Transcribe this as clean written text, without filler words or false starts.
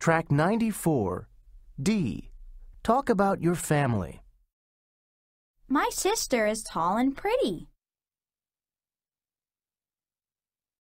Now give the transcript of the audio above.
Track 94. D. Talk about your family. My sister is tall and pretty.